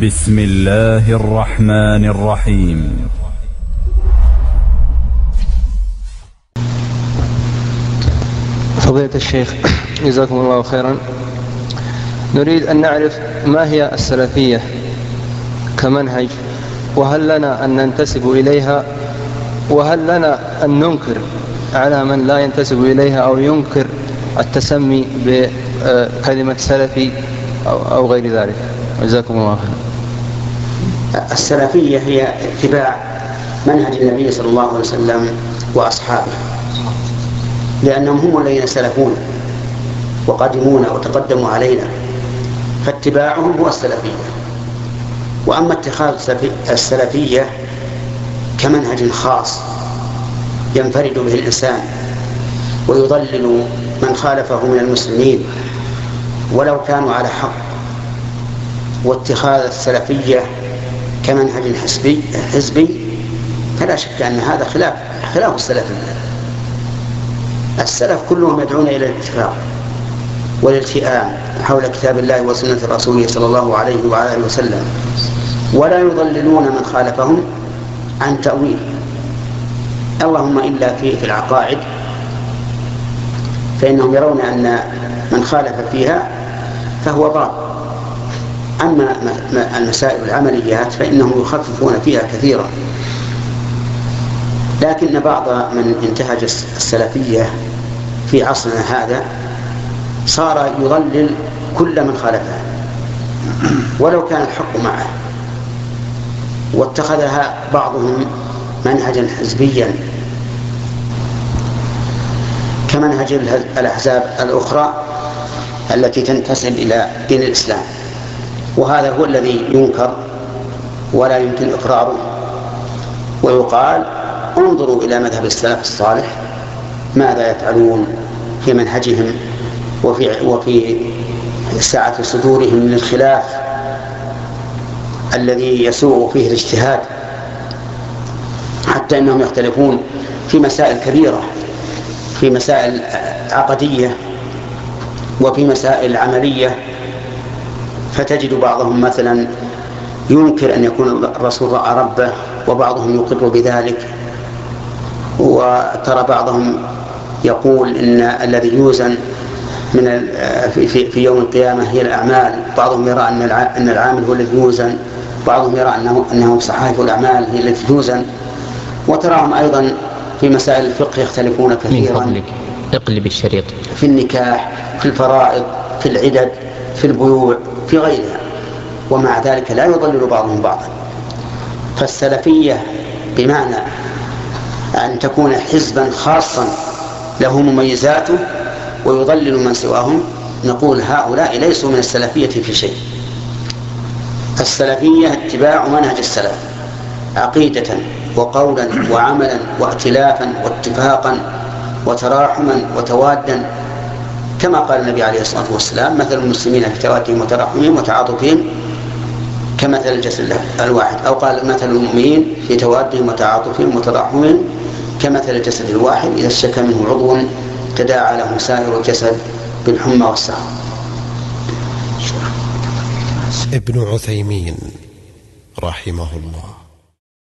بسم الله الرحمن الرحيم. فضيلة الشيخ جزاكم الله خيرا، نريد أن نعرف ما هي السلفية كمنهج، وهل لنا أن ننتسب إليها، وهل لنا أن ننكر على من لا ينتسب إليها أو ينكر التسمي بكلمة سلفي أو غير ذلك. جزاكم الله خيرا. السلفية هي اتباع منهج النبي صلى الله عليه وسلم وأصحابه، لأنهم هم الذين سلفون وقدمونا وتقدموا علينا، فاتباعهم هو السلفية. وأما اتخاذ السلفية كمنهج خاص ينفرد به الإنسان ويضلل من خالفه من المسلمين ولو كانوا على حق، واتخاذ السلفية كمنهج حزبي فلا شك أن هذا خلاف السلفية. السلف كلهم يدعون إلى الاتفاق والالتئام حول كتاب الله وسنة رسوله صلى الله عليه وآله وسلم، ولا يضللون من خالفهم عن تأويل، اللهم إلا في العقائد، فإنهم يرون أن من خالف فيها فهو ضال. أما المسائل العمليات فإنهم يخففون فيها كثيرا. لكن بعض من انتهج السلفية في عصرنا هذا صار يضلل كل من خالفها ولو كان الحق معه، واتخذها بعضهم منهجا حزبيا كمنهج الأحزاب الأخرى التي تنتسب إلى دين الإسلام، وهذا هو الذي ينكر ولا يمكن إقراره. ويقال انظروا إلى مذهب السلف الصالح ماذا يفعلون في منهجهم وفي سعة صدورهم من الخلاف الذي يسوغ فيه الاجتهاد، حتى أنهم يختلفون في مسائل كبيرة، في مسائل عقدية وفي مسائل عملية. فتجد بعضهم مثلا ينكر أن يكون الرسول رأى ربه، وبعضهم يقر بذلك، وترى بعضهم يقول إن الذي يوزن من في يوم القيامة هي الأعمال، بعضهم يرى أن العامل هو الذي يوزن، بعضهم يرى أنه صحائف الأعمال هي التي توزن. وتراهم أيضا في مسائل الفقه يختلفون كثيرا. من فضلك اقلب الشريط. في النكاح، في الفرائض، في العدد، في البيوع، في غيرها، ومع ذلك لا يضلل بعضهم بعضا. فالسلفية بمعنى أن تكون حزبا خاصا له مميزاته ويضلل من سواهم، نقول هؤلاء ليسوا من السلفية في شيء. السلفية اتباع منهج السلف عقيدة وقولا وعملا وائتلافا واتفاقا وتراحما وتوادا، كما قال النبي عليه الصلاة والسلام: مثل المسلمين في توادهم وتراحمهم وتعاطفهم كمثل الجسد الواحد، أو قال: مثل المؤمنين في توادهم وتعاطفهم وتراحمهم كمثل الجسد الواحد إذا اشتكى منه عضو تداعى له سائر الجسد بالحمى والسهر. ابن عثيمين رحمه الله.